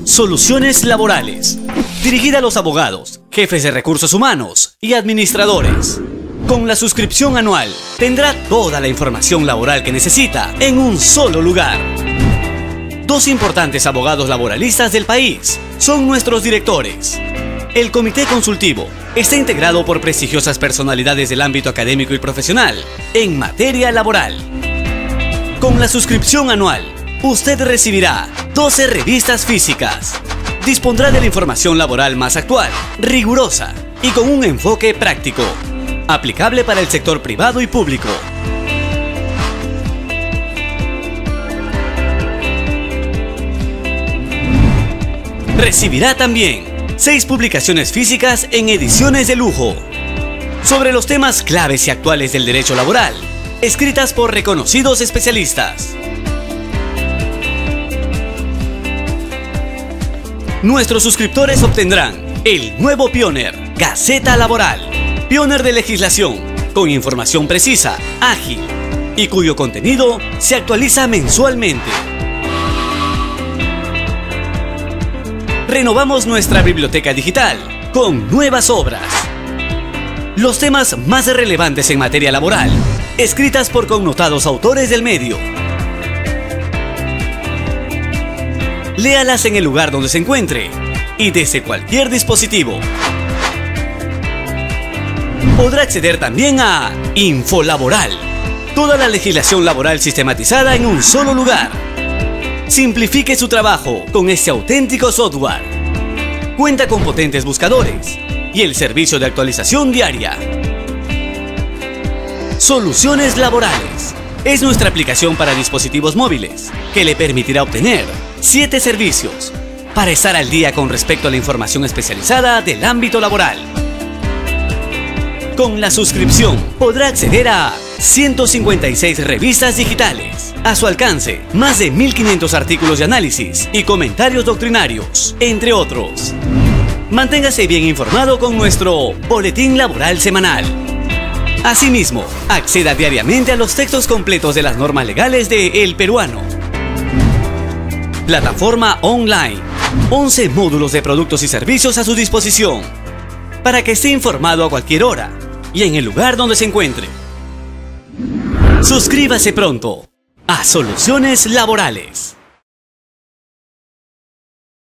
Soluciones laborales, dirigida a los abogados, jefes de recursos humanos y administradores. Con la suscripción anual, tendrá toda la información laboral que necesita en un solo lugar. Dos importantes abogados laboralistas del país son nuestros directores. El comité consultivo está integrado por prestigiosas personalidades del ámbito académico y profesional en materia laboral. Con la suscripción anual, usted recibirá 12 revistas físicas. Dispondrá de la información laboral más actual, rigurosa y con un enfoque práctico, aplicable para el sector privado y público. Recibirá también 6 publicaciones físicas en ediciones de lujo sobre los temas claves y actuales del derecho laboral, escritas por reconocidos especialistas. Nuestros suscriptores obtendrán el nuevo Pioner, Gaceta Laboral, Pioner de legislación, con información precisa, ágil y cuyo contenido se actualiza mensualmente. Renovamos nuestra biblioteca digital con nuevas obras. Los temas más relevantes en materia laboral, escritas por connotados autores del medio. Léalas en el lugar donde se encuentre y desde cualquier dispositivo. Podrá acceder también a Infolaboral, toda la legislación laboral sistematizada en un solo lugar. Simplifique su trabajo con este auténtico software. Cuenta con potentes buscadores y el servicio de actualización diaria. Soluciones Laborales es nuestra aplicación para dispositivos móviles que le permitirá obtener 7 servicios para estar al día con respecto a la información especializada del ámbito laboral. Con la suscripción podrá acceder a 156 revistas digitales. A su alcance, más de 1500 artículos de análisis y comentarios doctrinarios, entre otros. Manténgase bien informado con nuestro Boletín Laboral Semanal. Asimismo, acceda diariamente a los textos completos de las normas legales de El Peruano. Plataforma online, 11 módulos de productos y servicios a su disposición, para que esté informado a cualquier hora y en el lugar donde se encuentre. Suscríbase pronto a Soluciones Laborales.